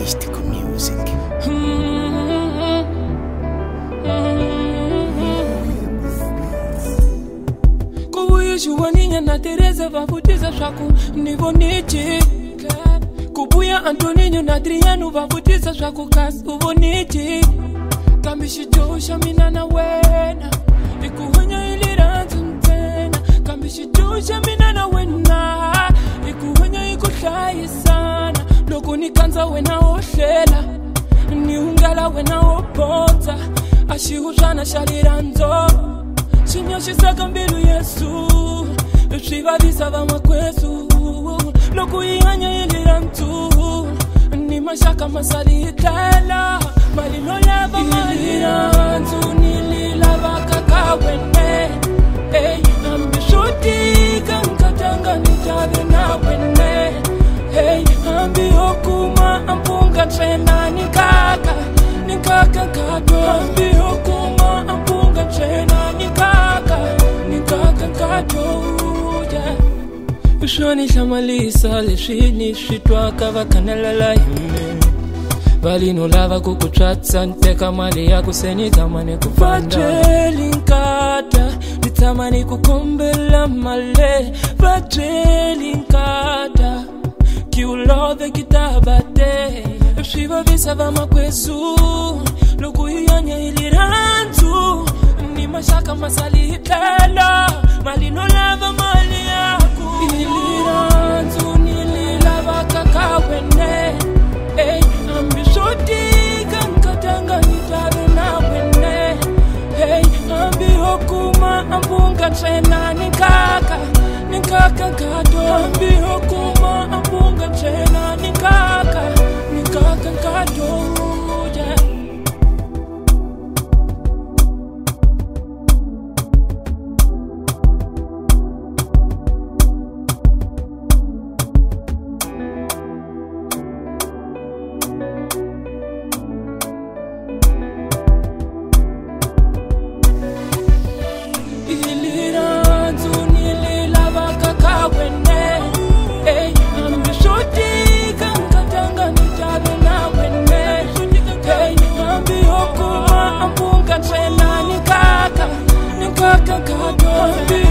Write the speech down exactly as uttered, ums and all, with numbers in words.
mystical music. Juwaninya na Teresa vavutiza swaku nivoniti Kubuya Antoninho na Adriano vavutiza swaku kasi uvoniti Kambishi Josha mina na wena Ikuwenya iliranzu mtena Kambishi Josha mina na wena Ikuwenya ikuhlayi sana Loko nikanza wena ohlela Niungala wena oponza Ashihushana shaliranzo Shinyoshisaka mbilu Yesu Shivavisa vama kwesu Loku ihanya ilira mtu Ni mashaka masali itala Malino lava malira Nzu nililava kakawene Hey, ambishutika Nkatanga nitabe na wene Hey, ambi okuma Ampunga trena nikaka Nikaka kato Ambi okuma Ampunga trena nikaka Nikaka kato Ushoni shamalisa leshini shitwa kava kanalala yume Valino lava kukuchatsa nteka mali ya kuseni tamani kufanda Vajeli nkata nitamani kukombela male Vajeli nkata kiulove kitabate Shiva visa vama kwesu Lugu hiyanya ilirantu Ni mashaka masali hitala Malino lava mali yaku Ilirantu nililava kakawene Hey, ambishotika nkatanga nitabe na wene Hey, ambi hokuma ambunga trena nikaka Nikaka kato Ambi hokuma ambunga trena nikaka Nikaka kato Nikaka kato